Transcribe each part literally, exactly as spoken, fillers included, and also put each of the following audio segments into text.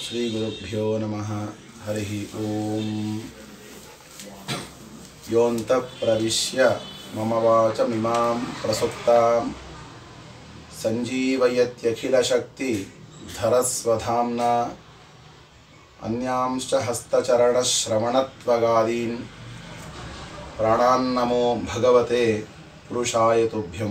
ಶ್ರೀ ಗುರುಭ್ಯೋ ನಮಃ. ಹರಿ ಓಂ. ಯೋಂತಃ ಪ್ರವಿಶ್ಯ ಮಮ ವಾಚಮಿಮಾಂ ಪ್ರಸುಪ್ತಾಂ ಸಂಜೀವಯತ್ಯಖಿಲಶಕ್ತಿ ಧರಸ್ವಧಾಮ್ನಾ ಅನ್ಯಾಂಶ್ಚ ಹಸ್ತಚರಣಶ್ರವಣತ್ವಗಾದೀನ್ ಪ್ರಾಣಾನ್ನಮೋ ಭಗವತೆ ಪುರುಷಾಯ ತುಭ್ಯಂ.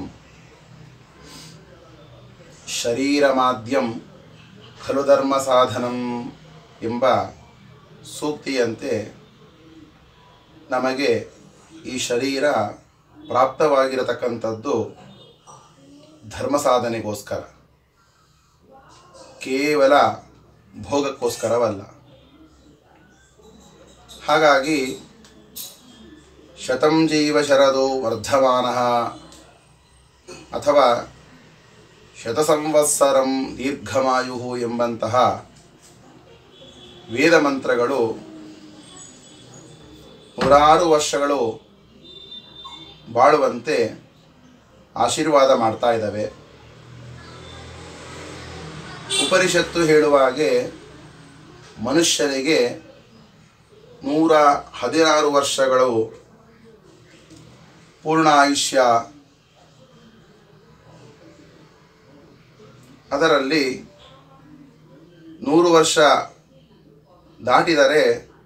ಶರೀರಮಾದ್ಯಂ ಖಲು ಧರ್ಮ ಸಾಧನಂ ಎಂಬ ಸೂಕ್ತಿಯಂತೆ ನಮಗೆ ಈ ಶರೀರ ಪ್ರಾಪ್ತವಾಗಿರತಕ್ಕಂಥದ್ದು ಧರ್ಮ ಸಾಧನೆಗೋಸ್ಕರ, ಕೇವಲ ಭೋಗಕ್ಕೋಸ್ಕರವಲ್ಲ. ಹಾಗಾಗಿ ಶತಂ ಜೀವ ಶರದೋ ವರ್ಧಮಾನಃ ಅಥವಾ ಶತಸಂವತ್ಸರಂ ದೀರ್ಘಮಾಯು ಎಂಬಂತಹ ವೇದ ಮಂತ್ರಗಳು ನೂರಾರು ವರ್ಷಗಳು ಬಾಳುವಂತೆ ಆಶೀರ್ವಾದ ಮಾಡ್ತಾ ಇದ್ದಾವೆ. ಉಪನಿಷತ್ತು ಹೇಳುವ ಹಾಗೆ ಮನುಷ್ಯರಿಗೆ ನೂರ ಹದಿನಾರು ವರ್ಷಗಳು ಪೂರ್ಣ ಆಯುಷ್ಯ, ಅದರಲ್ಲಿ ನೂರು ವರ್ಷ ದಾಟಿದರೆ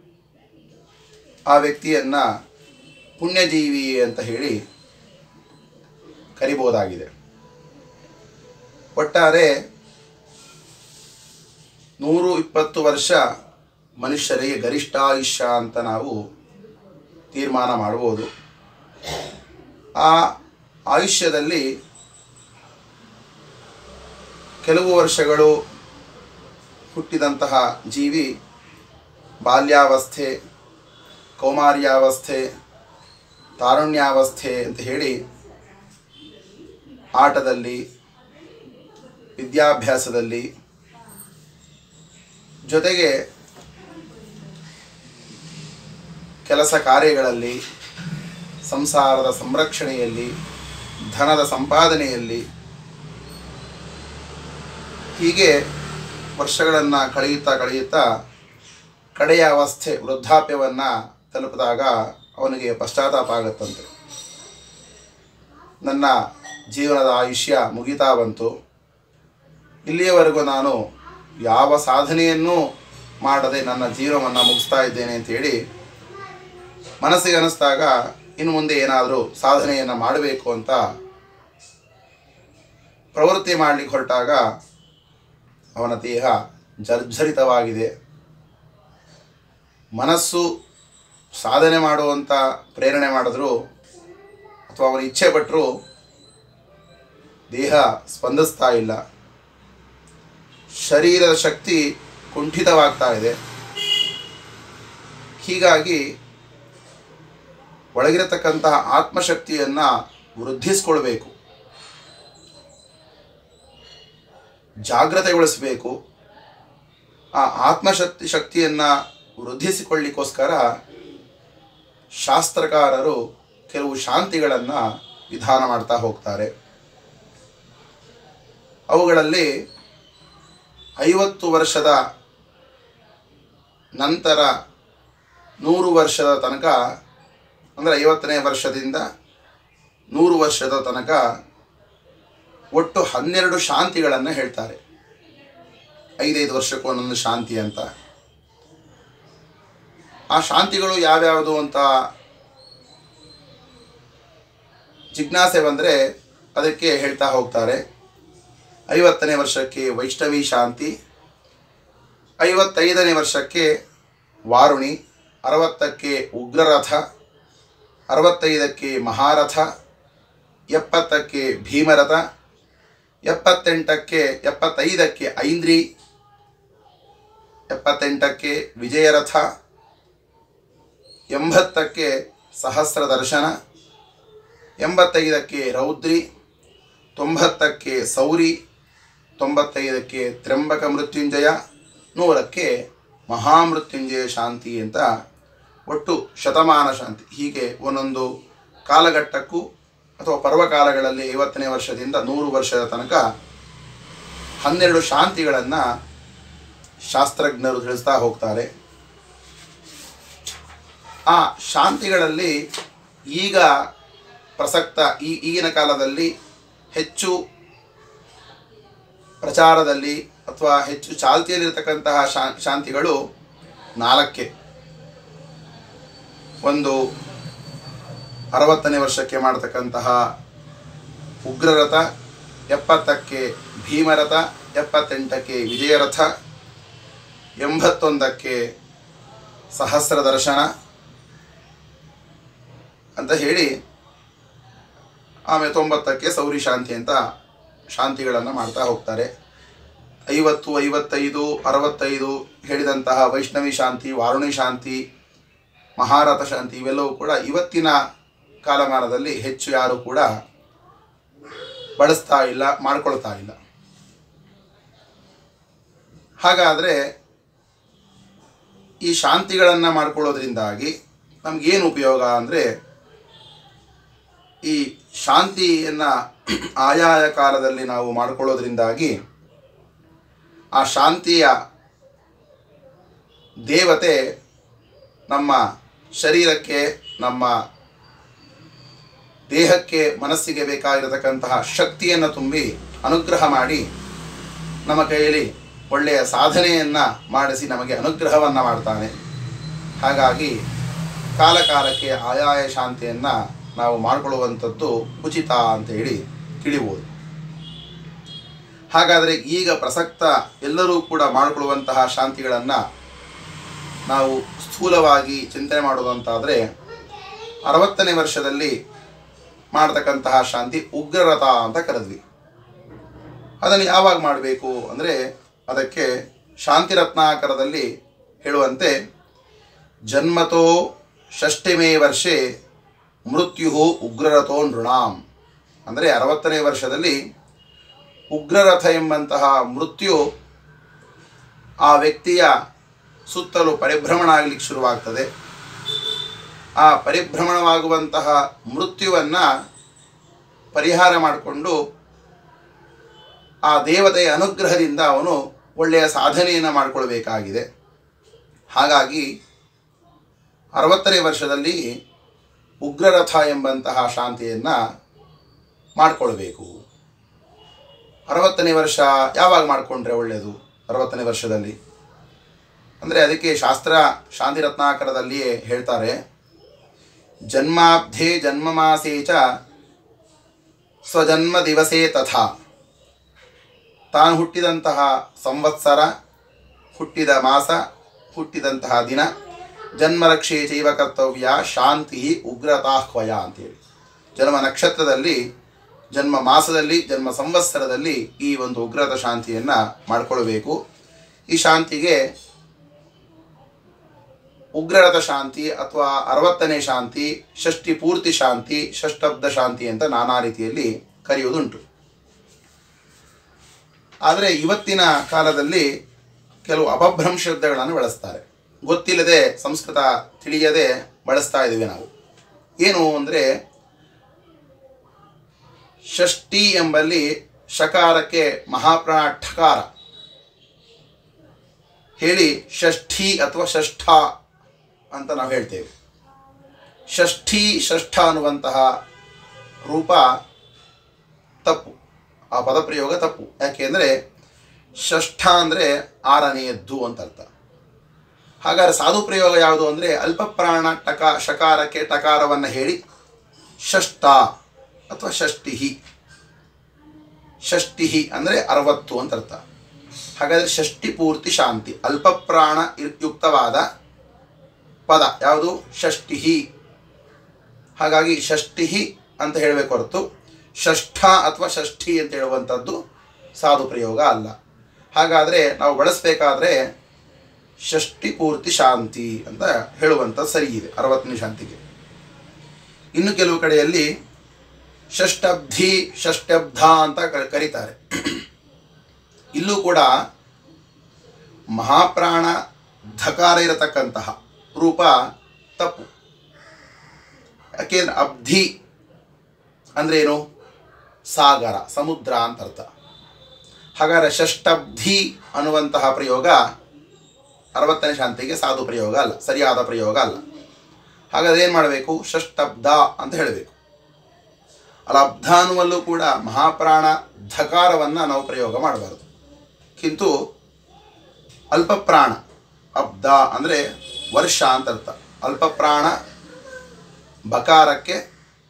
ಆ ವ್ಯಕ್ತಿಯನ್ನು ಪುಣ್ಯಜೀವಿ ಅಂತ ಹೇಳಿ ಕರಿಬೋದಾಗಿದೆ. ಒಟ್ಟಾರೆ ನೂರು ಇಪ್ಪತ್ತು ವರ್ಷ ಮನುಷ್ಯರಿಗೆ ಗರಿಷ್ಠಾಯುಷ್ಯ ಅಂತ ನಾವು ತೀರ್ಮಾನ ಮಾಡ್ಬೋದು. ಆ ಆಯುಷ್ಯದಲ್ಲಿ ಕೆಲವು ವರ್ಷಗಳು ಹುಟ್ಟಿದಂತಹ ಜೀವಿ ಬಾಲ್ಯಾವಸ್ಥೆ, ಕೌಮಾರ್ಯಾವಸ್ಥೆ, ತಾರುಣ್ಯಾವಸ್ಥೆ ಅಂತ ಹೇಳಿ ಆಟದಲ್ಲಿ, ವಿದ್ಯಾಭ್ಯಾಸದಲ್ಲಿ, ಜೊತೆಗೆ ಕೆಲಸ ಕಾರ್ಯಗಳಲ್ಲಿ, ಸಂಸಾರದ ಸಂರಕ್ಷಣೆಯಲ್ಲಿ, ಧನದ ಸಂಪಾದನೆಯಲ್ಲಿ, ಹೀಗೆ ವರ್ಷಗಳನ್ನು ಕಳೆಯುತ್ತಾ ಕಳೆಯುತ್ತಾ ಕಡೆಯ ಅವಸ್ಥೆ ವೃದ್ಧಾಪ್ಯವನ್ನು ತಲುಪಿದಾಗ ಅವನಿಗೆ ಪಶ್ಚಾತ್ತಾಪ ಆಗುತ್ತಂತೆ. ನನ್ನ ಜೀವನದ ಆಯುಷ್ಯ ಮುಗಿತಾ ಬಂತು, ಇಲ್ಲಿಯವರೆಗೂ ನಾನು ಯಾವ ಸಾಧನೆಯನ್ನೂ ಮಾಡದೆ ನನ್ನ ಜೀವನವನ್ನು ಮುಗಿಸ್ತಾ ಇದ್ದೇನೆ ಅಂತೇಳಿ ಮನಸ್ಸಿಗೆ ಅನ್ನಿಸ್ದಾಗ ಇನ್ನು ಮುಂದೆ ಏನಾದರೂ ಸಾಧನೆಯನ್ನು ಮಾಡಬೇಕು ಅಂತ ಪ್ರವೃತ್ತಿ ಮಾಡಲಿಕ್ಕೆ ಹೊರಟಾಗ ಅವನ ದೇಹ ಜರ್ಜರಿತವಾಗಿದೆ. ಮನಸ್ಸು ಸಾಧನೆ ಮಾಡುವಂಥ ಪ್ರೇರಣೆ ಮಾಡಿದ್ರು ಅಥವಾ ಅವನ ಇಚ್ಛೆ ಪಟ್ಟರು ದೇಹ ಸ್ಪಂದಿಸ್ತಾ ಇಲ್ಲ. ಶರೀರದ ಶಕ್ತಿ ಕುಂಠಿತವಾಗ್ತಾ ಇದೆ. ಹೀಗಾಗಿ ಒಳಗಿರತಕ್ಕಂತಹ ಆತ್ಮಶಕ್ತಿಯನ್ನು ವೃದ್ಧಿಸ್ಕೊಳ್ಬೇಕು, ಜಾಗೃತೆಗೊಳಿಸಬೇಕು. ಆ ಆತ್ಮಶಕ್ತಿ ಶಕ್ತಿಯನ್ನು ವೃದ್ಧಿಸಿಕೊಳ್ಳಿಕ್ಕೋಸ್ಕರ ಶಾಸ್ತ್ರಕಾರರು ಕೆಲವು ಶಾಂತಿಗಳನ್ನು ವಿಧಾನ ಮಾಡ್ತಾ ಹೋಗ್ತಾರೆ. ಅವುಗಳಲ್ಲಿ ಐವತ್ತು ವರ್ಷದ ನಂತರ ನೂರು ವರ್ಷದ ತನಕ, ಅಂದರೆ ಐವತ್ತನೇ ವರ್ಷದಿಂದ ನೂರು ವರ್ಷದ ತನಕ ಒಟ್ಟು ಹನ್ನೆರಡು ಶಾಂತಿಗಳನ್ನು ಹೇಳ್ತಾರೆ. ಐದೈದು ವರ್ಷಕ್ಕೂ ಒಂದೊಂದು ಶಾಂತಿ ಅಂತ. ಆ ಶಾಂತಿಗಳು ಯಾವ್ಯಾವುದು ಅಂತ ಜಿಜ್ಞಾಸೆ ಬಂದರೆ ಅದಕ್ಕೆ ಹೇಳ್ತಾ ಹೋಗ್ತಾರೆ. ಐವತ್ತನೇ ವರ್ಷಕ್ಕೆ ವೈಷ್ಣವಿ ಶಾಂತಿ, ಐವತ್ತೈದನೇ ವರ್ಷಕ್ಕೆ ವಾರುಣಿ, ಅರವತ್ತಕ್ಕೆ ಉಗ್ರರಥ, ಅರವತ್ತೈದಕ್ಕೆ ಮಹಾರಥ, ಎಪ್ಪತ್ತಕ್ಕೆ ಭೀಮರಥ, ಎಪ್ಪತ್ತೆಂಟಕ್ಕೆ ಎಪ್ಪತ್ತೈದಕ್ಕೆ ಐಂದ್ರಿ, ಎಪ್ಪತ್ತೆಂಟಕ್ಕೆ ವಿಜಯರಥ, ಎಂಬತ್ತಕ್ಕೆ ಸಹಸ್ರ ದರ್ಶನ, ಎಂಬತ್ತೈದಕ್ಕೆ ರೌದ್ರಿ, ತೊಂಬತ್ತಕ್ಕೆ ಸೌರಿ, ತೊಂಬತ್ತೈದಕ್ಕೆ ತ್ರ್ಯಂಬಕ ಮೃತ್ಯುಂಜಯ, ನೂರಕ್ಕೆ ಮಹಾಮೃತ್ಯುಂಜಯ ಶಾಂತಿ ಅಂತ ಒಟ್ಟು ಶತಮಾನ ಶಾಂತಿ. ಹೀಗೆ ಒಂದೊಂದು ಕಾಲಘಟ್ಟಕ್ಕೂ ಅಥವಾ ಪರ್ವಕಾಲಗಳಲ್ಲಿ ಐವತ್ತನೇ ವರ್ಷದಿಂದ ನೂರು ವರ್ಷದ ತನಕ ಹನ್ನೆರಡು ಶಾಂತಿಗಳನ್ನು ಶಾಸ್ತ್ರಜ್ಞರು ತಿಳಿಸ್ತಾ ಹೋಗ್ತಾರೆ. ಆ ಶಾಂತಿಗಳಲ್ಲಿ ಈಗ ಪ್ರಸಕ್ತ ಈ ಈಗಿನ ಕಾಲದಲ್ಲಿ ಹೆಚ್ಚು ಪ್ರಚಾರದಲ್ಲಿ ಅಥವಾ ಹೆಚ್ಚು ಚಾಲ್ತಿಯಲ್ಲಿರ್ತಕ್ಕಂತಹ ಶಾ ಶಾಂತಿಗಳು ನಾಲ್ಕೆ. ಒಂದು ಅರವತ್ತನೇ ವರ್ಷಕ್ಕೆ ಮಾಡತಕ್ಕಂತಹ ಉಗ್ರರಥ, ಎಪ್ಪತ್ತಕ್ಕೆ ಭೀಮರಥ, ಎಪ್ಪತ್ತೆಂಟಕ್ಕೆ ವಿಜಯರಥ, ಎಂಬತ್ತೊಂದಕ್ಕೆ ಸಹಸ್ರ ದರ್ಶನ ಅಂತ ಹೇಳಿ ಆಮೇಲೆ ತೊಂಬತ್ತಕ್ಕೆ ಸೌರಿ ಶಾಂತಿ ಅಂತ ಶಾಂತಿಗಳನ್ನು ಮಾಡ್ತಾ ಹೋಗ್ತಾರೆ. ಐವತ್ತು, ಐವತ್ತೈದು, ಅರವತ್ತೈದು ಹೇಳಿದಂತಹ ವೈಷ್ಣವಿ ಶಾಂತಿ, ವಾರುಣಿ ಶಾಂತಿ, ಮಹಾರಥ ಶಾಂತಿ ಇವೆಲ್ಲವೂ ಕೂಡ ಇವತ್ತಿನ ಕಾಲಮಾನದಲ್ಲಿ ಹೆಚ್ಚು ಯಾರು ಕೂಡ ಬಳಸ್ತಾ ಇಲ್ಲ, ಮಾಡ್ಕೊಳ್ತಾ ಇಲ್ಲ. ಹಾಗಾದರೆ ಈ ಶಾಂತಿಗಳನ್ನು ಮಾಡ್ಕೊಳ್ಳೋದ್ರಿಂದಾಗಿ ನಮಗೇನು ಉಪಯೋಗ ಅಂದರೆ, ಈ ಶಾಂತಿಯನ್ನು ಆಯಾಯ ಕಾಲದಲ್ಲಿ ನಾವು ಮಾಡಿಕೊಳ್ಳೋದ್ರಿಂದಾಗಿ ಆ ಶಾಂತಿಯ ದೇವತೆ ನಮ್ಮ ಶರೀರಕ್ಕೆ, ನಮ್ಮ ದೇಹಕ್ಕೆ, ಮನಸ್ಸಿಗೆ ಬೇಕಾಗಿರತಕ್ಕಂತಹ ಶಕ್ತಿಯನ್ನು ತುಂಬಿ ಅನುಗ್ರಹ ಮಾಡಿ ನಮ್ಮ ಕೈಯಲ್ಲಿ ಒಳ್ಳೆಯ ಸಾಧನೆಯನ್ನು ಮಾಡಿಸಿ ನಮಗೆ ಅನುಗ್ರಹವನ್ನು ಮಾಡ್ತಾನೆ. ಹಾಗಾಗಿ ಕಾಲ ಕಾಲಕ್ಕೆ ಆಯಾಯ ಶಾಂತಿಯನ್ನು ನಾವು ಮಾಡಿಕೊಳ್ಳುವಂಥದ್ದು ಉಚಿತ ಅಂತ ಹೇಳಿ ತಿಳಿಬೋದು. ಹಾಗಾದರೆ ಈಗ ಪ್ರಸಕ್ತ ಎಲ್ಲರೂ ಕೂಡ ಮಾಡಿಕೊಳ್ಳುವಂತಹ ಶಾಂತಿಗಳನ್ನು ನಾವು ಸ್ಥೂಲವಾಗಿ ಚಿಂತನೆ ಮಾಡೋದಂತಾದರೆ, ಅರವತ್ತನೇ ವರ್ಷದಲ್ಲಿ ಮಾಡತಕ್ಕಂತಹ ಶಾಂತಿ ಉಗ್ರರಥ ಅಂತ ಕರೆದ್ವಿ. ಅದನ್ನು ಯಾವಾಗ ಮಾಡಬೇಕು ಅಂದರೆ, ಅದಕ್ಕೆ ಶಾಂತಿ ರತ್ನಾಕರದಲ್ಲಿ ಹೇಳುವಂತೆ ಜನ್ಮತೋ ಷಷ್ಠಮೇ ವರ್ಷೆ ಮೃತ್ಯು ಉಗ್ರರಥೋ ನೃಣಾಂ. ಅಂದರೆ ಅರವತ್ತನೇ ವರ್ಷದಲ್ಲಿ ಉಗ್ರರಥ ಎಂಬಂತಹ ಮೃತ್ಯು ಆ ವ್ಯಕ್ತಿಯ ಸುತ್ತಲೂ ಪರಿಭ್ರಮಣ ಆಗಲಿಕ್ಕೆ ಶುರುವಾಗ್ತದೆ. ಆ ಪರಿಭ್ರಮಣವಾಗುವಂತಹ ಮೃತ್ಯುವನ್ನು ಪರಿಹಾರ ಮಾಡಿಕೊಂಡು ಆ ದೇವತೆಯ ಅನುಗ್ರಹದಿಂದ ಅವನು ಒಳ್ಳೆಯ ಸಾಧನೆಯನ್ನು ಮಾಡಿಕೊಳ್ಬೇಕಾಗಿದೆ. ಹಾಗಾಗಿ ಅರವತ್ತನೇ ವರ್ಷದಲ್ಲಿ ಉಗ್ರರಥ ಎಂಬಂತಹ ಶಾಂತಿಯನ್ನು ಮಾಡಿಕೊಳ್ಬೇಕು. ಅರವತ್ತನೇ ವರ್ಷ ಯಾವಾಗ ಮಾಡಿಕೊಂಡ್ರೆ ಒಳ್ಳೆಯದು? ಅರವತ್ತನೇ ವರ್ಷದಲ್ಲಿ ಅಂದರೆ ಅದಕ್ಕೆ ಶಾಸ್ತ್ರ ಶಾಂತಿ ರತ್ನಾಕರದಲ್ಲಿಯೇ ಹೇಳ್ತಾರೆ, ಜನ್ಮಾಬ್ಧೇ ಜನ್ಮಮಾಸೇ ಚ ಸ್ವಜನ್ಮ ದಿವಸೇ ತಥಾ. ತಾನು ಹುಟ್ಟಿದಂತಹ ಸಂವತ್ಸರ, ಹುಟ್ಟಿದ ಮಾಸ, ಹುಟ್ಟಿದಂತಹ ದಿನ, ಜನ್ಮರಕ್ಷೆ ಚೈವ ಕರ್ತವ್ಯ ಶಾಂತಿ ಉಗ್ರತಾಹ್ವಯ ಅಂತೇಳಿ ಜನ್ಮ ನಕ್ಷತ್ರದಲ್ಲಿ, ಜನ್ಮ ಮಾಸದಲ್ಲಿ, ಜನ್ಮ ಸಂವತ್ಸರದಲ್ಲಿ ಈ ಒಂದು ಉಗ್ರತ ಶಾಂತಿಯನ್ನು ಮಾಡಿಕೊಳ್ಬೇಕು. ಈ ಶಾಂತಿಗೆ ಉಗ್ರರಥ ಶಾಂತಿ ಅಥವಾ ಅರವತ್ತನೇ ಶಾಂತಿ, ಷಷ್ಠಿ ಪೂರ್ತಿ ಶಾಂತಿ, ಷಷ್ಠಬ್ದ ಶಾಂತಿ ಅಂತ ನಾನಾ ರೀತಿಯಲ್ಲಿ ಕರೆಯುವುದುಂಟು. ಆದರೆ ಇವತ್ತಿನ ಕಾಲದಲ್ಲಿ ಕೆಲವು ಅಪಭ್ರಂಶ ಶಬ್ದಗಳನ್ನು ಬಳಸ್ತಾರೆ. ಗೊತ್ತಿಲ್ಲದೆ, ಸಂಸ್ಕೃತ ತಿಳಿಯದೆ ಬಳಸ್ತಾ ಇದ್ದೀವಿ ನಾವು. ಏನು ಅಂದರೆ, ಷಷ್ಠಿ ಎಂಬಲ್ಲಿ ಶಕಾರಕ್ಕೆ ಮಹಾಪ್ರಾಣ ಠಕಾರ ಹೇಳಿ ಷಷ್ಠಿ ಅಥವಾ ಷಷ್ಠ ಅಂತ ನಾವು ಹೇಳ್ತೇವೆ. ಷಷ್ಠಿ ಷಷ್ಠ ಅನ್ನುವಂತಹ ರೂಪ ತಪ್ಪು, ಆ ಪದಪ್ರಯೋಗ ತಪ್ಪು. ಯಾಕೆಂದರೆ ಷಷ್ಠ ಅಂದರೆ ಆರನೆಯದ್ದು ಅಂತ ಅರ್ಥ. ಹಾಗಾದರೆ ಸಾಧು ಪ್ರಯೋಗ ಯಾವುದು ಅಂದರೆ, ಅಲ್ಪಪ್ರಾಣ ಟಕ ಶಕಾರಕ್ಕೆ ಟಕಾರವನ್ನು ಹೇಳಿ ಷಷ್ಠ ಅಥವಾ ಷಷ್ಠಿ. ಷಷ್ಠಿ ಅಂದರೆ ಅರವತ್ತು ಅಂತ ಅರ್ಥ. ಹಾಗಾದರೆ ಷಷ್ಠಿ ಪೂರ್ತಿ ಶಾಂತಿ, ಅಲ್ಪಪ್ರಾಣ ಯುಕ್ತವಾದ ಪದ ಯಾವುದು? ಷಷ್ಠಿ. ಹಾಗಾಗಿ ಷಷ್ಠಿ ಅಂತ ಹೇಳಬೇಕು ಹೊರತು ಷಷ್ಠ ಅಥವಾ ಷಷ್ಠಿ ಅಂತ ಹೇಳುವಂಥದ್ದು ಸಾಧು ಪ್ರಯೋಗ ಅಲ್ಲ. ಹಾಗಾದರೆ ನಾವು ಬಳಸಬೇಕಾದ್ರೆ ಷಷ್ಠಿ ಪೂರ್ತಿ ಶಾಂತಿ ಅಂತ ಹೇಳುವಂಥದ್ದು ಸರಿ ಇದೆ ಅರವತ್ತನೇ ಶಾಂತಿಗೆ. ಇನ್ನು ಕೆಲವು ಕಡೆಯಲ್ಲಿ ಷಷ್ಠಬ್ಧಿ, ಷಷ್ಠಬ್ಧ ಅಂತ ಕರೀತಾರೆ. ಇಲ್ಲೂ ಕೂಡ ಮಹಾಪ್ರಾಣ ಧಕಾರ ಇರತಕ್ಕಂತಹ ರೂಪ ತಪ್ಪು. ಯಾಕೆಂದ್ರೆ ಅಬ್ಧಿ ಅಂದರೆ ಏನು? ಸಾಗರ, ಸಮುದ್ರ ಅಂತ ಅರ್ಥ. ಹಾಗಾದರೆ ಷಷ್ಠಬ್ಧಿ ಅನ್ನುವಂತಹ ಪ್ರಯೋಗ ಅರವತ್ತನೇ ಶಾಂತಿಗೆ ಸಾಧು ಪ್ರಯೋಗ ಅಲ್ಲ, ಸರಿಯಾದ ಪ್ರಯೋಗ ಅಲ್ಲ. ಹಾಗಾದ್ರೆ ಏನು ಮಾಡಬೇಕು? ಷಷ್ಟಬ್ಧ ಅಂತ ಹೇಳಬೇಕು. ಅಲ್ಲ, ಅಬ್ಧ ಅನ್ನುವಲ್ಲೂ ಕೂಡ ಮಹಾಪ್ರಾಣ ಧಕಾರವನ್ನು ನಾವು ಪ್ರಯೋಗ ಮಾಡಬಾರದು. ಕಿಂತು ಅಲ್ಪಪ್ರಾಣ ಅಬ್ಧ ಅಂದರೆ ವರ್ಷ ಅಂತ ಅರ್ಥ. ಅಲ್ಪಪ್ರಾಣ ಬಕಾರಕ್ಕೆ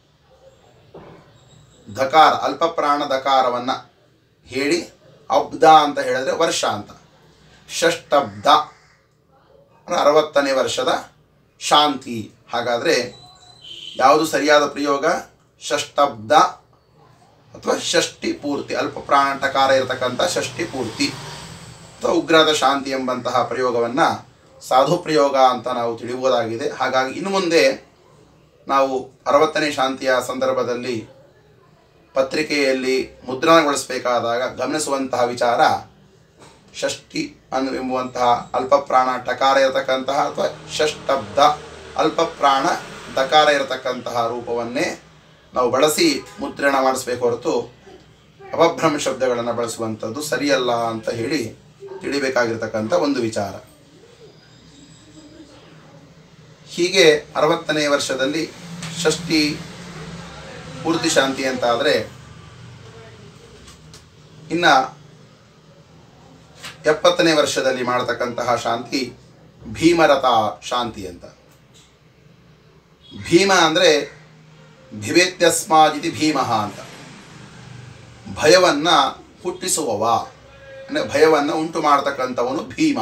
ಧಕಾರ, ಅಲ್ಪಪ್ರಾಣ ಧಕಾರವನ್ನು ಹೇಳಿ ಅಬ್ಧ ಅಂತ ಹೇಳಿದ್ರೆ ವರ್ಷ ಅಂತ. ಷಷ್ಟಬ್ಧ ಅರವತ್ತನೇ ವರ್ಷದ ಶಾಂತಿ. ಹಾಗಾದರೆ ಯಾವುದು ಸರಿಯಾದ ಪ್ರಯೋಗ? ಷಷ್ಟಬ್ಧ ಅಥವಾ ಷಷ್ಠಿ ಪೂರ್ತಿ, ಅಲ್ಪ ಪ್ರಾಣ ಟಕಾರ ಇರತಕ್ಕಂಥ ಷಷ್ಠಿ ಪೂರ್ತಿ ಅಥವಾ ಉಗ್ರದ ಶಾಂತಿ ಎಂಬಂತಹ ಪ್ರಯೋಗವನ್ನು ಸಾಧು ಪ್ರಯೋಗ ಅಂತ ನಾವು ತಿಳಿಯುವುದಾಗಿದೆ. ಹಾಗಾಗಿ ಇನ್ನು ಮುಂದೆ ನಾವು ಅರವತ್ತನೇ ಶಾಂತಿಯ ಸಂದರ್ಭದಲ್ಲಿ ಪತ್ರಿಕೆಯಲ್ಲಿ ಮುದ್ರಣಗೊಳಿಸಬೇಕಾದಾಗ ಗಮನಿಸುವಂತಹ ವಿಚಾರ ಷಷ್ಠಿ ಅನ್ನು ಎಂಬುವಂತಹ ಅಲ್ಪಪ್ರಾಣ ಟಕಾರ ಇರತಕ್ಕಂತಹ ಅಥವಾ ಷಷ್ಟಬ್ಧ ಅಲ್ಪಪ್ರಾಣ ದಕಾರ ಇರತಕ್ಕಂತಹ ರೂಪವನ್ನೇ ನಾವು ಬಳಸಿ ಮುದ್ರಣ ಮಾಡಿಸಬೇಕು ಹೊರತು ಅಪಭ್ರಮ ಶಬ್ದಗಳನ್ನು ಬಳಸುವಂಥದ್ದು ಸರಿಯಲ್ಲ ಅಂತ ಹೇಳಿ ತಿಳಿಬೇಕಾಗಿರ್ತಕ್ಕಂಥ ಒಂದು ವಿಚಾರ. ಹೀಗೆ ಅರವತ್ತನೇ ವರ್ಷದಲ್ಲಿ ಷಷ್ಠಿ ಪೂರ್ತಿ ಶಾಂತಿ ಅಂತ ಆದರೆ, ಇನ್ನು ಎಪ್ಪತ್ತನೇ ವರ್ಷದಲ್ಲಿ ಮಾಡತಕ್ಕಂತಹ ಶಾಂತಿ ಭೀಮರಥ ಶಾಂತಿ ಅಂತ. ಭೀಮ ಅಂದರೆ ಭಿವೇತ್ಯಸ್ಮಾದಿತಿ ಭೀಮಃ ಅಂತ, ಭಯವನ್ನು ಹುಟ್ಟಿಸುವವ ಅಂದರೆ ಭಯವನ್ನು ಉಂಟು ಮಾಡತಕ್ಕಂಥವನು ಭೀಮ.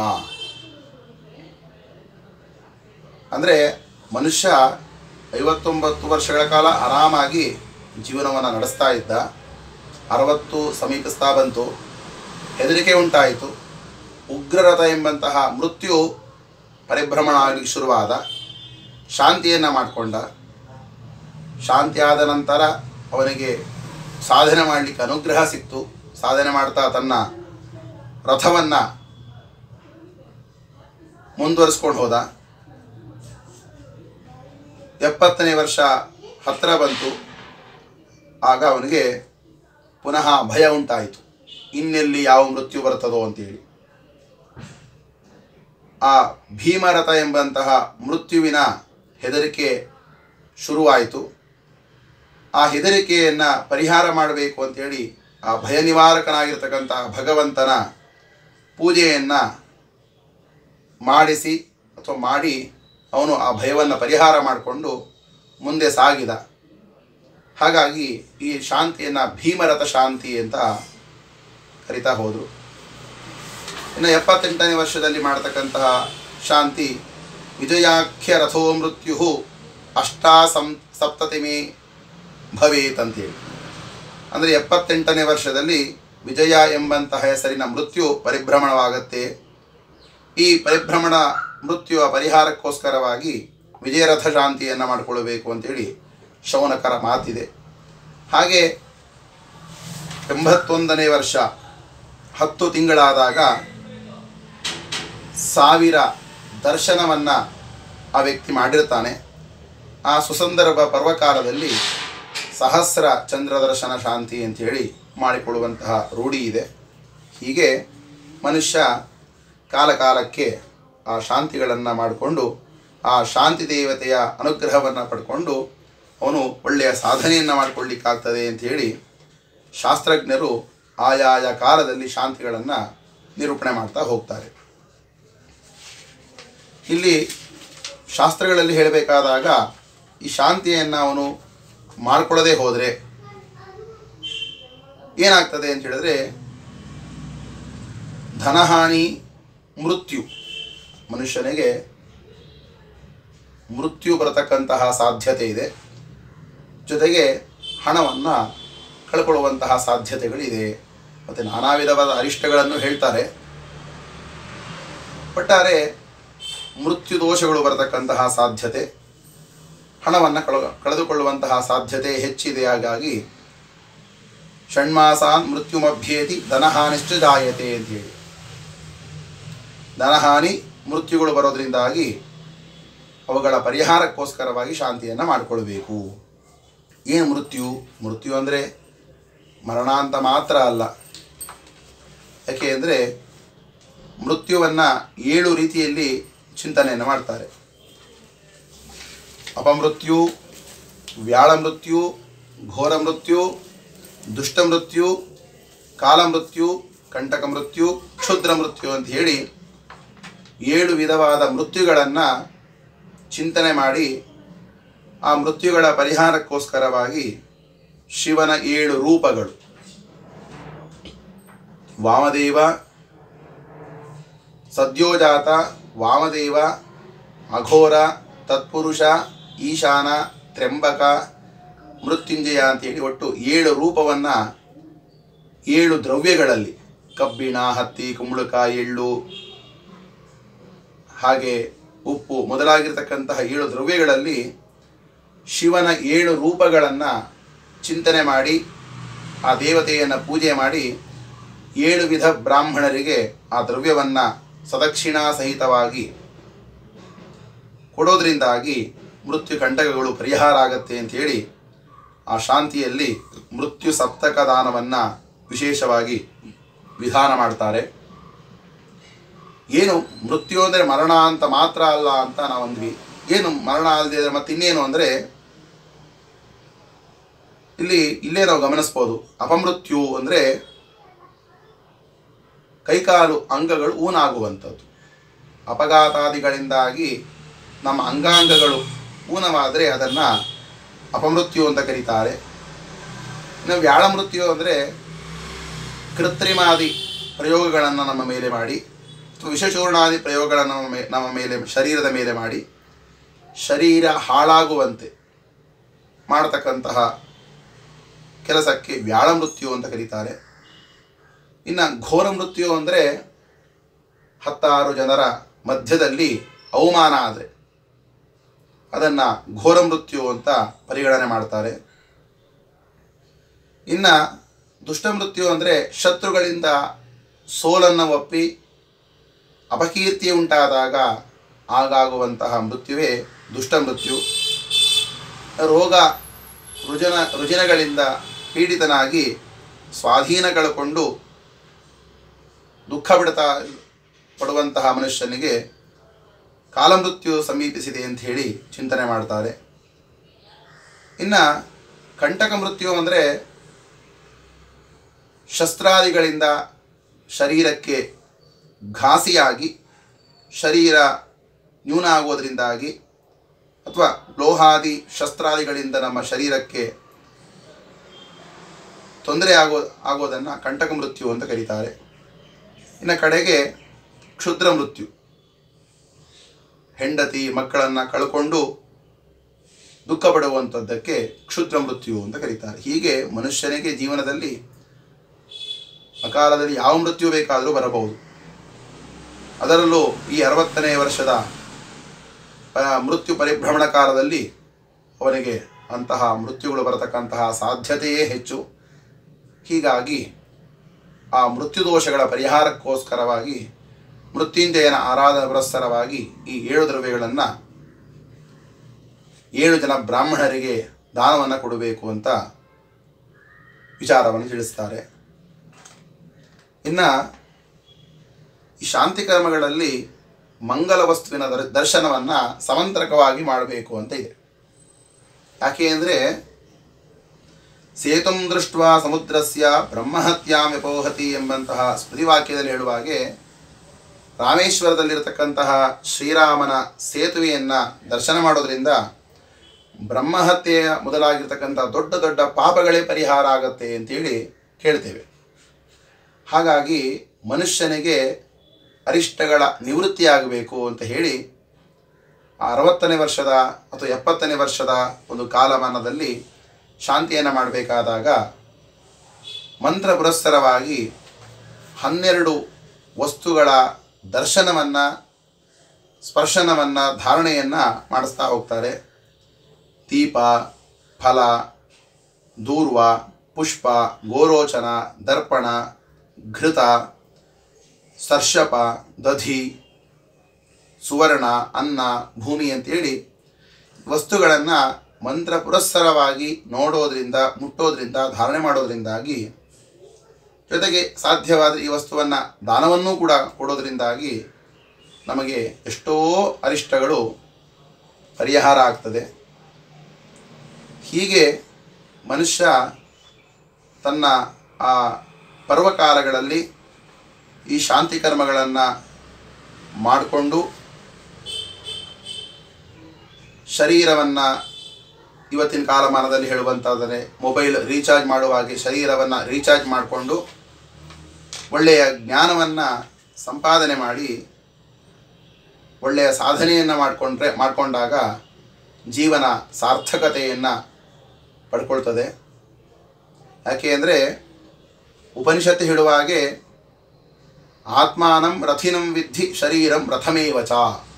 ಅಂದರೆ ಮನುಷ್ಯ ಐವತ್ತೊಂಬತ್ತು ವರ್ಷಗಳ ಕಾಲ ಆರಾಮಾಗಿ ಜೀವನವನ್ನು ನಡೆಸ್ತಾ ಇದ್ದ. ಅರವತ್ತು ಸಮೀಪಿಸ್ತಾ ಬಂತು, ಹೆದರಿಕೆ ಉಂಟಾಯಿತು. ಉಗ್ರರಥ ಎಂಬಂತಹ ಮೃತ್ಯು ಪರಿಭ್ರಮಣ ಆಗಲಿಕ್ಕೆ ಶುರುವಾದ. ಶಾಂತಿಯನ್ನು ಮಾಡಿಕೊಂಡ. ಶಾಂತಿ ಆದ ನಂತರ ಅವನಿಗೆ ಸಾಧನೆ ಮಾಡಲಿಕ್ಕೆ ಅನುಗ್ರಹ ಸಿಕ್ತು. ಸಾಧನೆ ಮಾಡ್ತಾ ತನ್ನ ರಥವನ್ನು ಮುಂದುವರಿಸ್ಕೊಂಡು ಹೋದ. ಎಪ್ಪತ್ತನೇ ವರ್ಷ ಹತ್ತಿರ ಬಂತು. ಆಗ ಅವನಿಗೆ ಪುನಃ ಭಯ ಉಂಟಾಯಿತು, ಇನ್ನೆಲ್ಲಿ ಯಾವ ಮೃತ್ಯು ಬರ್ತದೋ ಅಂತೇಳಿ. ಆ ಭೀಮರಥ ಎಂಬಂತಹ ಮೃತ್ಯುವಿನ ಹೆದರಿಕೆ ಶುರುವಾಯಿತು. ಆ ಹೆದರಿಕೆಯನ್ನು ಪರಿಹಾರ ಮಾಡಬೇಕು ಅಂಥೇಳಿ ಆ ಭಯ ನಿವಾರಕನಾಗಿರ್ತಕ್ಕಂತಹ ಭಗವಂತನ ಪೂಜೆಯನ್ನು ಮಾಡಿಸಿ ಅಥವಾ ಮಾಡಿ ಅವನು ಆ ಭಯವನ್ನು ಪರಿಹಾರ ಮಾಡಿಕೊಂಡು ಮುಂದೆ ಸಾಗಿದ. ಹಾಗಾಗಿ ಈ ಶಾಂತಿಯನ್ನು ಭೀಮರಥ ಶಾಂತಿ ಅಂತ ಕರಿತಾ ಹೋದರು. ಇನ್ನು ಎಪ್ಪತ್ತೆಂಟನೇ ವರ್ಷದಲ್ಲಿ ಮಾಡತಕ್ಕಂತಹ ಶಾಂತಿ ವಿಜಯಾಖ್ಯ ರಥೋ ಮೃತ್ಯು ಅಷ್ಟಾ ಸಂ ಸಪ್ತತಿಮೇ ಭವೇತ್ ಅಂತೇಳಿ. ಅಂದರೆ ಎಪ್ಪತ್ತೆಂಟನೇ ವರ್ಷದಲ್ಲಿ ವಿಜಯ ಎಂಬಂತಹ ಹೆಸರಿನ ಮೃತ್ಯು ಪರಿಭ್ರಮಣವಾಗತ್ತೆ. ಈ ಪರಿಭ್ರಮಣ ಮೃತ್ಯುವ ಪರಿಹಾರಕ್ಕೋಸ್ಕರವಾಗಿ ವಿಜಯರಥ ಶಾಂತಿಯನ್ನು ಮಾಡಿಕೊಳ್ಳಬೇಕು ಅಂತೇಳಿ ಶೌನಕರ ಮಾತಿದೆ. ಹಾಗೆ ಎಂಬತ್ತೊಂದನೇ ವರ್ಷ ಹತ್ತು ತಿಂಗಳಾದಾಗ ಸಾವಿರ ದರ್ಶನವನ್ನು ಆ ವ್ಯಕ್ತಿ ಮಾಡಿರ್ತಾನೆ. ಆ ಸುಸಂದರ್ಭ ಪರ್ವಕಾಲದಲ್ಲಿ ಸಹಸ್ರ ಚಂದ್ರ ದರ್ಶನ ಶಾಂತಿ ಅಂಥೇಳಿ ಮಾಡಿಕೊಳ್ಳುವಂತಹ ರೂಢಿ ಇದೆ. ಹೀಗೆ ಮನುಷ್ಯ ಕಾಲಕಾಲಕ್ಕೆ ಆ ಶಾಂತಿಗಳನ್ನು ಮಾಡಿಕೊಂಡು ಆ ಶಾಂತಿ ದೇವತೆಯ ಅನುಗ್ರಹವನ್ನು ಪಡ್ಕೊಂಡು ಅವನು ಒಳ್ಳೆಯ ಸಾಧನೆಯನ್ನು ಮಾಡಿಕೊಳ್ಳಿಕ್ಕಾಗ್ತದೆ ಅಂಥೇಳಿ ಶಾಸ್ತ್ರಜ್ಞರು ಆಯಾಯ ಕಾಲದಲ್ಲಿ ಶಾಂತಿಗಳನ್ನು ನಿರೂಪಣೆ ಮಾಡ್ತಾ ಹೋಗ್ತಾರೆ. ಇಲ್ಲಿ ಶಾಸ್ತ್ರಗಳಲ್ಲಿ ಹೇಳಬೇಕಾದಾಗ ಈ ಶಾಂತಿಯನ್ನು ಅವನು ಮಾಡಿಕೊಳ್ಳದೆ ಹೋದರೆ ಏನಾಗ್ತದೆ ಅಂತ ಹೇಳಿದ್ರೆ ಧನಹಾನಿ, ಮೃತ್ಯು, ಮನುಷ್ಯನಿಗೆ ಮೃತ್ಯು ಬರತಕ್ಕಂತಹ ಸಾಧ್ಯತೆ ಇದೆ. ಜೊತೆಗೆ ಹಣವನ್ನು ಕಳ್ಕೊಳ್ಳುವಂತಹ ಸಾಧ್ಯತೆಗಳಿದೆ. ಮತ್ತು ನಾನಾ ವಿಧವಾದ ಅರಿಷ್ಟಗಳನ್ನು ಹೇಳ್ತಾರೆ. ಒಟ್ಟಾರೆ ಮೃತ್ಯು ದೋಷಗಳು ಬರತಕ್ಕಂತಹ ಸಾಧ್ಯತೆ, ಹಣವನ್ನು ಕಳ ಕಳೆದುಕೊಳ್ಳುವಂತಹ ಸಾಧ್ಯತೆ ಹೆಚ್ಚಿದೆ. ಹಾಗಾಗಿ ಷಣ್ಮಾಸಾನ್ ಮೃತ್ಯುಮಭ್ಯೇತಿ ಧನಹಾನಿಶ್ಚ ಜಾಯತೆ ಅಂತೇಳಿ ಧನಹಾನಿ ಮೃತ್ಯುಗಳು ಬರೋದರಿಂದಾಗಿ ಅವುಗಳ ಪರಿಹಾರಕ್ಕೋಸ್ಕರವಾಗಿ ಶಾಂತಿಯನ್ನು ಮಾಡಿಕೊಳ್ಬೇಕು. ಏನು ಮೃತ್ಯು? ಮೃತ್ಯು ಅಂದರೆ ಮರಣ ಅಂತ ಮಾತ್ರ ಅಲ್ಲ. ಯಾಕೆ ಅಂದರೆ ಮೃತ್ಯುವನ್ನು ಏಳು ರೀತಿಯಲ್ಲಿ ಚಿಂತನೆಯನ್ನು ಮಾಡ್ತಾರೆ. ಅಪಮೃತ್ಯು, ವ್ಯಾಳ ಮೃತ್ಯು, ಘೋರ ಮೃತ್ಯು, ದುಷ್ಟ ಮೃತ್ಯು, ಕಾಲಮೃತ್ಯು, ಕಂಟಕ ಮೃತ್ಯು, ಕ್ಷುದ್ರ ಮೃತ್ಯು ಅಂತ ಹೇಳಿ ಏಳು ವಿಧವಾದ ಮೃತ್ಯುಗಳನ್ನು ಚಿಂತನೆ ಮಾಡಿ ಆ ಮೃತ್ಯುಗಳ ಪರಿಹಾರಕ್ಕೋಸ್ಕರವಾಗಿ ಶಿವನ ಏಳು ರೂಪಗಳು ವಾಮದೇವ, ಸದ್ಯೋಜಾತ, ವಾಮದೇವ, ಅಘೋರ, ತತ್ಪುರುಷ, ಈಶಾನ, ತ್ರ್ಯಂಬಕ, ಮೃತ್ಯುಂಜಯ ಅಂತೇಳಿ ಒಟ್ಟು ಏಳು ರೂಪವನ್ನು ಏಳು ದ್ರವ್ಯಗಳಲ್ಲಿ ಕಬ್ಬಿಣ, ಹತ್ತಿ, ಕುಂಬಳಕ, ಎಳ್ಳು, ಹಾಗೆ ಉಪ್ಪು ಮೊದಲಾಗಿರ್ತಕ್ಕಂತಹ ಏಳು ದ್ರವ್ಯಗಳಲ್ಲಿ ಶಿವನ ಏಳು ರೂಪಗಳನ್ನು ಚಿಂತನೆ ಮಾಡಿ ಆ ದೇವತೆಯನ್ನು ಪೂಜೆ ಮಾಡಿ ಏಳು ವಿಧ ಬ್ರಾಹ್ಮಣರಿಗೆ ಆ ದ್ರವ್ಯವನ್ನು ಸದಕ್ಷಿಣಾ ಸಹಿತವಾಗಿ ಕೊಡೋದ್ರಿಂದಾಗಿ ಮೃತ್ಯು ಕಂಟಕಗಳು ಪರಿಹಾರ ಆಗತ್ತೆ ಅಂಥೇಳಿ ಆ ಶಾಂತಿಯಲ್ಲಿ ಮೃತ್ಯು ಸಪ್ತಕ ದಾನವನ್ನು ವಿಶೇಷವಾಗಿ ವಿಧಾನ ಮಾಡ್ತಾರೆ. ಏನು ಮೃತ್ಯು ಅಂದರೆ ಮರಣ ಅಂತ ಮಾತ್ರ ಅಲ್ಲ ಅಂತ ನಾವು ಅಂದ್ವಿ. ಏನು ಮರಣ ಅಲ್ಲದೆ ಅಂದರೆ ಮತ್ತೆ ಇನ್ನೇನು ಅಂದರೆ ಇಲ್ಲಿ ಇಲ್ಲೇ ನಾವು ಗಮನಿಸ್ಬೋದು. ಅಪಮೃತ್ಯು ಅಂದರೆ ಕೈಕಾಲು ಅಂಗಗಳು ಊನಾಗುವಂಥದ್ದು. ಅಪಘಾತಾದಿಗಳಿಂದಾಗಿ ನಮ್ಮ ಅಂಗಾಂಗಗಳು ಊನವಾದರೆ ಅದನ್ನು ಅಪಮೃತ್ಯು ಅಂತ ಕರೀತಾರೆ. ಇನ್ನು ವ್ಯಾಳ ಮೃತ್ಯು ಅಂದರೆ ಕೃತ್ರಿಮಾದಿ ಪ್ರಯೋಗಗಳನ್ನು ನಮ್ಮ ಮೇಲೆ ಮಾಡಿ ಅಥವಾ ವಿಷಚೂರ್ಣಾದಿ ಪ್ರಯೋಗಗಳನ್ನು ನಮ್ಮ ಮೇ ನಮ್ಮ ಮೇಲೆ ಶರೀರದ ಮೇಲೆ ಮಾಡಿ ಶರೀರ ಹಾಳಾಗುವಂತೆ ಮಾಡತಕ್ಕಂತಹ ಕೆಲಸಕ್ಕೆ ವ್ಯಾಳ ಮೃತ್ಯು ಅಂತ ಕರೀತಾರೆ. ಇನ್ನು ಘೋರ ಮೃತ್ಯು ಅಂದರೆ ಹತ್ತಾರು ಜನರ ಮಧ್ಯದಲ್ಲಿ ಅವಮಾನ ಆದರೆ ಅದನ್ನು ಘೋರ ಮೃತ್ಯು ಅಂತ ಪರಿಗಣನೆ ಮಾಡ್ತಾರೆ. ಇನ್ನು ದುಷ್ಟ ಮೃತ್ಯು ಅಂದರೆ ಶತ್ರುಗಳಿಂದ ಸೋಲನ್ನು ಒಪ್ಪಿ ಅಪಕೀರ್ತಿ ಉಂಟಾದಾಗ ಆಗಾಗುವಂತಹ ಮೃತ್ಯುವೇ ದುಷ್ಟ ಮೃತ್ಯು. ರೋಗ ರುಜಿನ ರುಜಿನಗಳಿಂದ ಪೀಡಿತನಾಗಿ ಸ್ವಾಧೀನ ಕಳ್ಕೊಂಡು ದುಃಖ ಬಿಡ್ತಾ ಪಡುವಂತಹ ಮನುಷ್ಯನಿಗೆ ಕಾಲಮೃತ್ಯು ಸಮೀಪಿಸಿದೆ ಅಂತ ಹೇಳಿ ಚಿಂತನೆ ಮಾಡ್ತಾರೆ. ಇನ್ನು ಕಂಟಕ ಮೃತ್ಯು ಅಂದರೆ ಶಸ್ತ್ರಾದಿಗಳಿಂದ ಶರೀರಕ್ಕೆ ಘಾಸಿಯಾಗಿ ಶರೀರ ನ್ಯೂನ ಆಗೋದರಿಂದಾಗಿ ಅಥವಾ ಲೋಹಾದಿ ಶಸ್ತ್ರಾದಿಗಳಿಂದ ನಮ್ಮ ಶರೀರಕ್ಕೆ ತೊಂದರೆ ಆಗೋ ಆಗೋದನ್ನು ಕಂಟಕ ಮೃತ್ಯು ಅಂತ ಕರೀತಾರೆ. ಇನ್ನು ಕಡೆಗೆ ಕ್ಷುದ್ರ ಮೃತ್ಯು, ಹೆಂಡತಿ ಮಕ್ಕಳನ್ನು ಕಳ್ಕೊಂಡು ದುಃಖ ಪಡುವಂಥದ್ದಕ್ಕೆ ಕ್ಷುದ್ರ ಮೃತ್ಯು ಅಂತ ಕರೀತಾರೆ. ಹೀಗೆ ಮನುಷ್ಯನಿಗೆ ಜೀವನದಲ್ಲಿ ಅಕಾಲದಲ್ಲಿ ಯಾವ ಮೃತ್ಯು ಬೇಕಾದರೂ ಬರಬಹುದು. ಅದರಲ್ಲೂ ಈ ಅರವತ್ತನೇ ವರ್ಷದ ಮೃತ್ಯು ಪರಿಭ್ರಮಣ ಕಾಲದಲ್ಲಿ ಅವನಿಗೆ ಅಂತಹ ಮೃತ್ಯುಗಳು ಬರತಕ್ಕಂತಹ ಸಾಧ್ಯತೆಯೇ ಹೆಚ್ಚು. ಹೀಗಾಗಿ ಆ ಮೃತ್ಯುದೋಷಗಳ ಪರಿಹಾರಕ್ಕೋಸ್ಕರವಾಗಿ ಮೃತ್ಯುಂಜಯನ ಆರಾಧನಾ ಪುರಸ್ಸರವಾಗಿ ಈ ಏಳು ದ್ರವ್ಯಗಳನ್ನು ಏಳು ಜನ ಬ್ರಾಹ್ಮಣರಿಗೆ ದಾನವನ್ನು ಕೊಡಬೇಕು ಅಂತ ವಿಚಾರವನ್ನು ತಿಳಿಸ್ತಾರೆ. ಇನ್ನು ಈ ಶಾಂತಿ ಕರ್ಮಗಳಲ್ಲಿ ಮಂಗಲ ವಸ್ತುವಿನ ದರ್ಶನವನ್ನು ಸಮಂತ್ರಕವಾಗಿ ಮಾಡಬೇಕು ಅಂತ ಇದೆ. ಯಾಕೆ ಅಂದರೆ ಸೇತುಂ ದೃಷ್ಟ್ವಾ ಸಮುದ್ರಸ್ಯ ಬ್ರಹ್ಮಹತ್ಯಾಂ ವ್ಯಪೋಹತಿ ಎಂಬಂತಹ ಸ್ಮೃತಿವಾಕ್ಯದಲ್ಲಿ ಹೇಳುವ ಹಾಗೆ ರಾಮೇಶ್ವರದಲ್ಲಿರತಕ್ಕಂತಹ ಶ್ರೀರಾಮನ ಸೇತುವೆಯನ್ನು ದರ್ಶನ ಮಾಡೋದರಿಂದ ಬ್ರಹ್ಮಹತ್ಯೆಯ ಮೊದಲಾಗಿರ್ತಕ್ಕಂಥ ದೊಡ್ಡ ದೊಡ್ಡ ಪಾಪಗಳೇ ಪರಿಹಾರ ಆಗತ್ತೆ ಅಂತೇಳಿ ಕೇಳ್ತೇವೆ. ಹಾಗಾಗಿ ಮನುಷ್ಯನಿಗೆ ಅರಿಷ್ಟಗಳ ನಿವೃತ್ತಿಯಾಗಬೇಕು ಅಂತ ಹೇಳಿ ಅರವತ್ತನೇ ವರ್ಷದ ಅಥವಾ ಎಪ್ಪತ್ತನೇ ವರ್ಷದ ಒಂದು ಕಾಲಮಾನದಲ್ಲಿ ಶಾಂತಿಯನ್ನು ಮಾಡಬೇಕಾದಾಗ ಮಂತ್ರ ಪುರಸ್ಸರವಾಗಿ ಹನ್ನೆರಡು ವಸ್ತುಗಳ ದರ್ಶನವನ್ನು ಸ್ಪರ್ಶನವನ್ನು ಧಾರಣೆಯನ್ನು ಮಾಡಿಸ್ತಾ ಹೋಗ್ತಾರೆ. ದೀಪ, ಫಲ, ದೂರ್ವ, ಪುಷ್ಪ, ಗೋರೋಚನ, ದರ್ಪಣ, ಘೃತ, ಸರ್ಷಪ, ದಧಿ, ಸುವರ್ಣ, ಅನ್ನ, ಭೂಮಿ ಅಂತೇಳಿ ವಸ್ತುಗಳನ್ನು ಮಂತ್ರ ಪುರಸ್ಸರವಾಗಿ ನೋಡೋದ್ರಿಂದ, ಮುಟ್ಟೋದ್ರಿಂದ, ಧಾರಣೆ ಮಾಡೋದ್ರಿಂದಾಗಿ ಜೊತೆಗೆ ಸಾಧ್ಯವಾದ ಈ ವಸ್ತುವನ್ನು ದಾನವನ್ನೂ ಕೂಡ ಕೊಡೋದರಿಂದಾಗಿ ನಮಗೆ ಎಷ್ಟೋ ಅರಿಷ್ಟಗಳು ಪರಿಹಾರ ಆಗ್ತದೆ. ಹೀಗೆ ಮನುಷ್ಯ ತನ್ನ ಆ ಪರ್ವಕಾಲಗಳಲ್ಲಿ ಈ ಶಾಂತಿ ಕರ್ಮಗಳನ್ನು ಮಾಡಿಕೊಂಡು ಶರೀರವನ್ನು ಇವತ್ತಿನ ಕಾಲಮಾನದಲ್ಲಿ ಹೇಳುವಂತಾದರೆ ಮೊಬೈಲ್ ರೀಚಾರ್ಜ್ ಮಾಡುವ ಹಾಗೆ ಶರೀರವನ್ನು ರೀಚಾರ್ಜ್ ಮಾಡಿಕೊಂಡು ಒಳ್ಳೆಯ ಜ್ಞಾನವನ್ನು ಸಂಪಾದನೆ ಮಾಡಿ ಒಳ್ಳೆಯ ಸಾಧನೆಯನ್ನು ಮಾಡಿಕೊಂಡ್ರೆ ಮಾಡಿಕೊಂಡಾಗ ಜೀವನ ಸಾರ್ಥಕತೆಯನ್ನು ಪಡ್ಕೊಳ್ತದೆ. ಯಾಕೆ ಅಂದರೆ ಉಪನಿಷತ್ತು ಹೇಳುವ ಹಾಗೆ ಆತ್ಮಾನಂ ರಥಿನಂ ವಿದ್ಧಿ ಶರೀರಂ ರಥಮೇವಚ.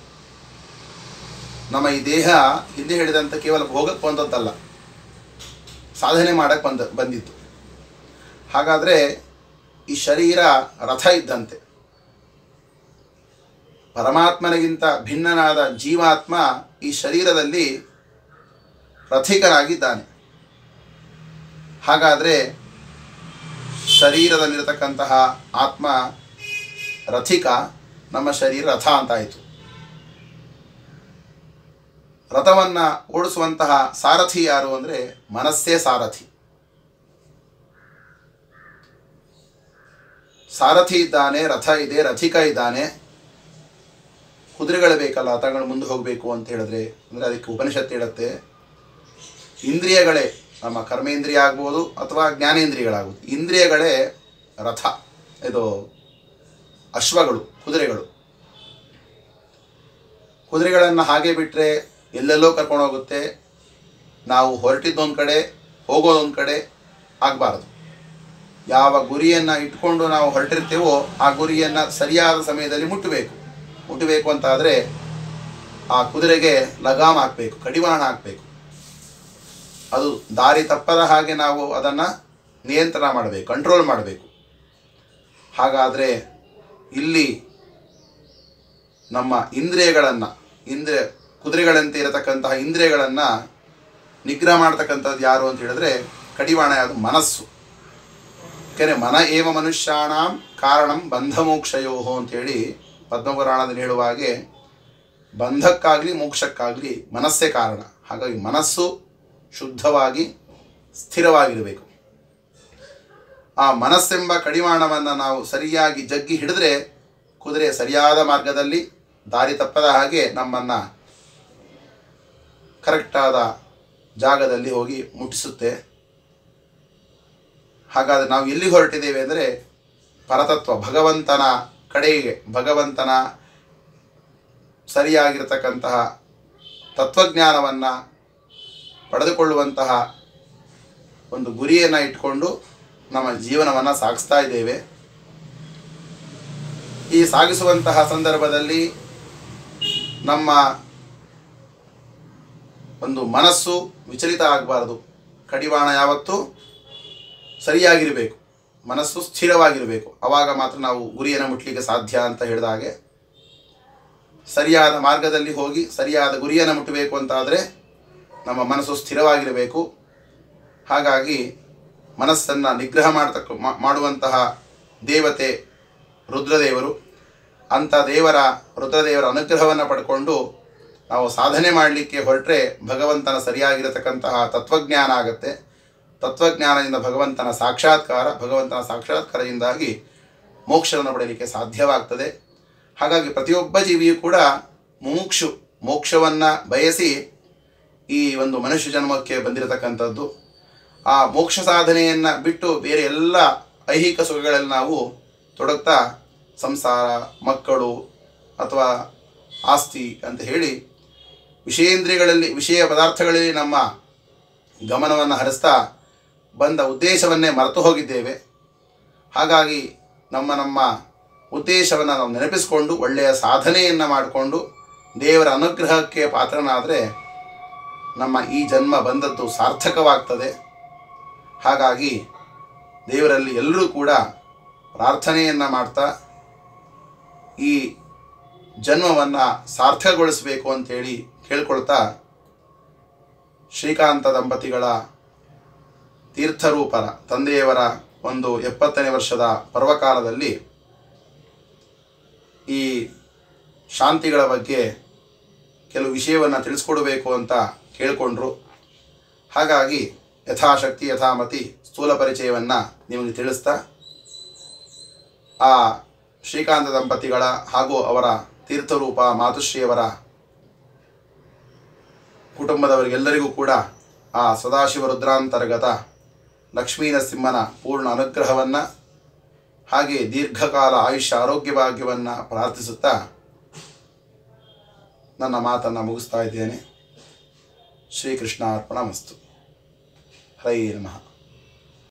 ನಮ್ಮ ಈ ದೇಹ ಹಿಂದೆ ಹೇಳಿದಂಥ ಕೇವಲ ಭೋಗಕ್ಕೆ ಬಂದದ್ದಲ್ಲ, ಸಾಧನೆ ಮಾಡೋಕ್ಕೆ ಬಂದ ಬಂದಿತ್ತು. ಹಾಗಾದರೆ ಈ ಶರೀರ ರಥ ಇದ್ದಂತೆ. ಪರಮಾತ್ಮನಿಗಿಂತ ಭಿನ್ನನಾದ ಜೀವಾತ್ಮ ಈ ಶರೀರದಲ್ಲಿ ರಥಿಕನಾಗಿದ್ದಾನೆ. ಹಾಗಾದರೆ ಶರೀರದಲ್ಲಿರತಕ್ಕಂತಹ ಆತ್ಮ ರಥಿಕ, ನಮ್ಮ ಶರೀರ ರಥ ಅಂತಾಯಿತು. ರಥವನ್ನು ಓಡಿಸುವಂತಹ ಸಾರಥಿ ಯಾರು ಅಂದರೆ ಮನಸ್ಸೇ ಸಾರಥಿ. ಸಾರಥಿ ಇದ್ದಾನೆ, ರಥ ಇದೆ, ರಥಿಕ ಇದ್ದಾನೆ. ಕುದುರೆಗಳು ಬೇಕಲ್ಲ ರಥಗಳು ಮುಂದೆ ಹೋಗಬೇಕು ಅಂತ ಹೇಳಿದ್ರೆ, ಅಂದರೆ ಅದಕ್ಕೆ ಉಪನಿಷತ್ತು ಹೇಳುತ್ತೆ ಇಂದ್ರಿಯಗಳೇ, ನಮ್ಮ ಕರ್ಮೇಂದ್ರಿಯ ಆಗ್ಬೋದು ಅಥವಾ ಜ್ಞಾನೇಂದ್ರಿಯಗಳಾಗ್ಬೋದು, ಇಂದ್ರಿಯಗಳೇ ರಥ, ಇದು ಅಶ್ವಗಳು, ಕುದುರೆಗಳು. ಕುದುರೆಗಳನ್ನು ಹಾಗೆ ಬಿಟ್ಟರೆ ಎಲ್ಲೆಲ್ಲೋ ಕರ್ಕೊಂಡು ಹೋಗುತ್ತೆ. ನಾವು ಹೊರಟಿದ್ದೊಂದು ಕಡೆ ಹೋಗೋದೊಂದು ಕಡೆ ಆಗಬಾರ್ದು. ಯಾವ ಗುರಿಯನ್ನು ಇಟ್ಕೊಂಡು ನಾವು ಹೊರಟಿರ್ತೇವೋ ಆ ಗುರಿಯನ್ನು ಸರಿಯಾದ ಸಮಯದಲ್ಲಿ ಮುಟ್ಟಬೇಕು. ಮುಟ್ಟಬೇಕು ಅಂತಾದರೆ ಆ ಕುದುರೆಗೆ ಲಗಾಮ್ ಹಾಕಬೇಕು, ಕಡಿವಾಣ ಹಾಕಬೇಕು. ಅದು ದಾರಿ ತಪ್ಪದ ಹಾಗೆ ನಾವು ಅದನ್ನು ನಿಯಂತ್ರಣ ಮಾಡಬೇಕು, ಕಂಟ್ರೋಲ್ ಮಾಡಬೇಕು. ಹಾಗಾದರೆ ಇಲ್ಲಿ ನಮ್ಮ ಇಂದ್ರಿಯಗಳನ್ನು, ಇಂದ್ರಿಯ ಕುದುರೆಗಳಂತೆ ಇರತಕ್ಕಂತಹ ಇಂದ್ರಿಯಗಳನ್ನು ನಿಗ್ರಹ ಮಾಡ್ತಕ್ಕಂಥದ್ದು ಯಾರು ಅಂತ ಹೇಳಿದ್ರೆ ಕಡಿವಾಣ ಯಾವುದು? ಮನಸ್ಸು. ಯಾಕೆಂದರೆ ಮನ ಏವ ಮನುಷ್ಯಾಣಂ ಕಾರಣಂ ಬಂಧ ಮೋಕ್ಷಯೋಹೋ ಅಂತೇಳಿ ಪದ್ಮಪುರಾಣದಲ್ಲಿ ಹೇಳುವ ಹಾಗೆ ಬಂಧಕ್ಕಾಗಲಿ ಮೋಕ್ಷಕ್ಕಾಗಲಿ ಮನಸ್ಸೇ ಕಾರಣ. ಹಾಗಾಗಿ ಮನಸ್ಸು ಶುದ್ಧವಾಗಿ ಸ್ಥಿರವಾಗಿರಬೇಕು. ಆ ಮನಸ್ಸೆಂಬ ಕಡಿವಾಣವನ್ನು ನಾವು ಸರಿಯಾಗಿ ಜಗ್ಗಿ ಹಿಡಿದ್ರೆ ಕುದುರೆ ಸರಿಯಾದ ಮಾರ್ಗದಲ್ಲಿ ದಾರಿ ತಪ್ಪದ ಹಾಗೆ ನಮ್ಮನ್ನು ಕರೆಕ್ಟಾದ ಜಾಗದಲ್ಲಿ ಹೋಗಿ ಮುಟ್ಟಿಸುತ್ತೆ. ಹಾಗಾದರೆ ನಾವು ಎಲ್ಲಿ ಹೊರಟಿದ್ದೇವೆ ಅಂದರೆ ಪರತತ್ವ, ಭಗವಂತನ ಕಡೆಗೆ, ಭಗವಂತನ ಸರಿಯಾಗಿರತಕ್ಕಂತಹ ತತ್ವಜ್ಞಾನವನ್ನು ಪಡೆದುಕೊಳ್ಳುವಂತಹ ಒಂದು ಗುರಿಯನ್ನು ಇಟ್ಕೊಂಡು ನಮ್ಮ ಜೀವನವನ್ನು ಸಾಗಿಸ್ತಾ ಇದ್ದೇವೆ. ಈ ಸಾಗಿಸುವಂತಹ ಸಂದರ್ಭದಲ್ಲಿ ನಮ್ಮ ಒಂದು ಮನಸ್ಸು ವಿಚಲಿತ ಆಗಬಾರ್ದು. ಕಡಿವಾಣ ಯಾವತ್ತೂ ಸರಿಯಾಗಿರಬೇಕು, ಮನಸ್ಸು ಸ್ಥಿರವಾಗಿರಬೇಕು. ಆವಾಗ ಮಾತ್ರ ನಾವು ಗುರಿಯನ್ನು ಮುಟ್ಟಲಿಕ್ಕೆ ಸಾಧ್ಯ ಅಂತ ಹೇಳಿದ ಹಾಗೆ ಸರಿಯಾದ ಮಾರ್ಗದಲ್ಲಿ ಹೋಗಿ ಸರಿಯಾದ ಗುರಿಯನ್ನು ಮುಟ್ಟಬೇಕು ಅಂತಾದರೆ ನಮ್ಮ ಮನಸ್ಸು ಸ್ಥಿರವಾಗಿರಬೇಕು. ಹಾಗಾಗಿ ಮನಸ್ಸನ್ನು ನಿಗ್ರಹ ಮಾಡತಕ್ಕ ಮಾಡುವಂತಹ ದೇವತೆ ರುದ್ರದೇವರು. ಅಂಥ ದೇವರ ರುದ್ರದೇವರ ಅನುಗ್ರಹವನ್ನು ಪಡ್ಕೊಂಡು ನಾವು ಸಾಧನೆ ಮಾಡಲಿಕ್ಕೆ ಹೊರಟ್ರೆ ಭಗವಂತನ ಸರಿಯಾಗಿರತಕ್ಕಂತಹ ತತ್ವಜ್ಞಾನ ಆಗುತ್ತೆ. ತತ್ವಜ್ಞಾನದಿಂದ ಭಗವಂತನ ಸಾಕ್ಷಾತ್ಕಾರ, ಭಗವಂತನ ಸಾಕ್ಷಾತ್ಕಾರದಿಂದಾಗಿ ಮೋಕ್ಷವನ್ನು ಪಡೆಯಲಿಕ್ಕೆ ಸಾಧ್ಯವಾಗ್ತದೆ. ಹಾಗಾಗಿ ಪ್ರತಿಯೊಬ್ಬ ಜೀವಿಯೂ ಕೂಡ ಮುಮುಕ್ಷು, ಮೋಕ್ಷವನ್ನು ಬಯಸಿ ಈ ಒಂದು ಮನುಷ್ಯ ಜನ್ಮಕ್ಕೆ ಬಂದಿರತಕ್ಕಂಥದ್ದು. ಆ ಮೋಕ್ಷ ಸಾಧನೆಯನ್ನು ಬಿಟ್ಟು ಬೇರೆ ಎಲ್ಲ ಐಹಿಕ ಸುಖಗಳಲ್ಲಿ ನಾವು ತೊಡಗ್ತಾ ಸಂಸಾರ, ಮಕ್ಕಳು ಅಥವಾ ಆಸ್ತಿ ಅಂತ ಹೇಳಿ ವಿಷಯೇಂದ್ರಿಯಗಳಲ್ಲಿ, ವಿಷಯ ಪದಾರ್ಥಗಳಲ್ಲಿ ನಮ್ಮ ಗಮನವನ್ನು ಹರಿಸ್ತಾ ಬಂದ ಉದ್ದೇಶವನ್ನೇ ಮರೆತು ಹೋಗಿದ್ದೇವೆ. ಹಾಗಾಗಿ ನಮ್ಮ ನಮ್ಮ ಉದ್ದೇಶವನ್ನು ನಾವು ನೆನಪಿಸಿಕೊಂಡು ಒಳ್ಳೆಯ ಸಾಧನೆಯನ್ನು ಮಾಡಿಕೊಂಡು ದೇವರ ಅನುಗ್ರಹಕ್ಕೆ ಪಾತ್ರನಾದರೆ ನಮ್ಮ ಈ ಜನ್ಮ ಬಂದದ್ದು ಸಾರ್ಥಕವಾಗ್ತದೆ. ಹಾಗಾಗಿ ದೇವರಲ್ಲಿ ಎಲ್ಲರೂ ಕೂಡ ಪ್ರಾರ್ಥನೆಯನ್ನು ಮಾಡ್ತಾ ಈ ಜನ್ಮವನ್ನು ಸಾರ್ಥಕಗೊಳಿಸಬೇಕು ಅಂಥೇಳಿ ಕೇಳ್ಕೊಳ್ತಾ ಶ್ರೀಕಾಂತ ದಂಪತಿಗಳ ತೀರ್ಥರೂಪರ ತಂದೆಯವರ ಒಂದು ಎಪ್ಪತ್ತನೇ ವರ್ಷದ ಪರ್ವಕಾಲದಲ್ಲಿ ಈ ಶಾಂತಿಗಳ ಬಗ್ಗೆ ಕೆಲವು ವಿಷಯವನ್ನು ತಿಳಿಸ್ಕೊಡಬೇಕು ಅಂತ ಕೇಳಿಕೊಂಡ್ರು. ಹಾಗಾಗಿ ಯಥಾಶಕ್ತಿ ಯಥಾಮತಿ ಸ್ಥೂಲ ಪರಿಚಯವನ್ನು ನಿಮಗೆ ತಿಳಿಸ್ತಾ ಆ ಶ್ರೀಕಾಂತ ದಂಪತಿಗಳ ಹಾಗೂ ಅವರ ತೀರ್ಥರೂಪ ಮಾತುಶ್ರೀಯವರ ಕುಟುಂಬದವರಿಗೆಲ್ಲರಿಗೂ ಕೂಡ ಆ ಸದಾಶಿವ ರುದ್ರಾಂತರ್ಗತ ಲಕ್ಷ್ಮೀನರಸಿಂಹನ ಪೂರ್ಣ ಅನುಗ್ರಹವನ್ನು ಹಾಗೆ ದೀರ್ಘಕಾಲ ಆಯುಷ್ಯ ಆರೋಗ್ಯ ಭಾಗ್ಯವನ್ನು ಪ್ರಾರ್ಥಿಸುತ್ತಾ ನನ್ನ ಮಾತನ್ನು ಮುಗಿಸ್ತಾ ಇದ್ದೇನೆ. ಶ್ರೀಕೃಷ್ಣಾರ್ಪಣಮಸ್ತು. ಹರೇ ನಮಃ.